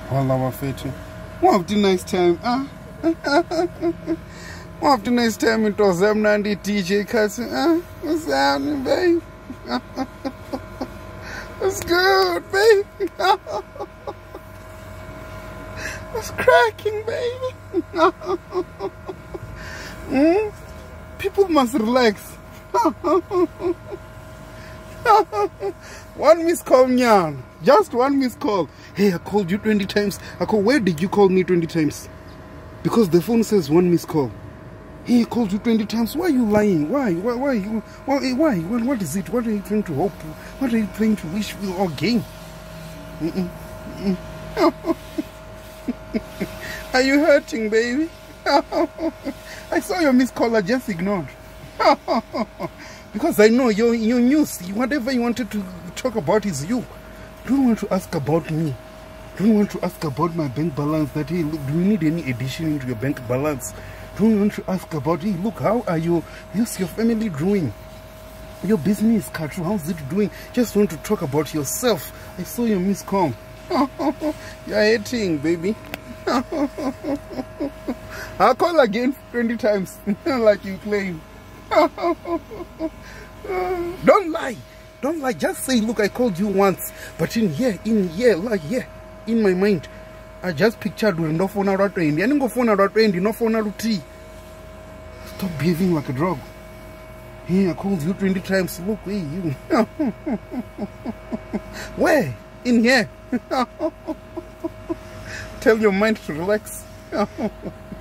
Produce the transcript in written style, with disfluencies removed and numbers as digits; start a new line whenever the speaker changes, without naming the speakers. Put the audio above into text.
All our fete. One of the nice time, one of the nice time it was them and the DJ Cassie, what's happening, babe? What's good, babe? What's cracking, baby? People must relax. One missed call, Nyan. Just one missed call. Hey, I called you 20 times. I called, where did you call me 20 times? Because the phone says one missed call. Hey, I called you 20 times. Why are you lying? Why? What is it? What are you trying to hope? What are you trying to wish for or gain? Are you hurting, baby? I saw your missed call. I just ignored. Because I know your news, whatever you wanted to talk about is you. Don't want to ask about me. Don't want to ask about my bank balance. That, hey, look, do you need any addition into your bank balance? Don't want to ask about, hey, look, how are you? How's your family doing? Your business, Katru, how's it doing? Just want to talk about yourself. I saw your missed call. You're hating, baby. I'll call again 20 times, like you claim. Don't lie. Don't lie. Just say, look, I called you once, but in here, in my mind, I just pictured with no phone out to end. I didn't go phone out to end, no phone out to tea. Stop behaving like a dog. Hey, I called you 20 times. Look, hey, you. Where? In here. Tell your mind to relax.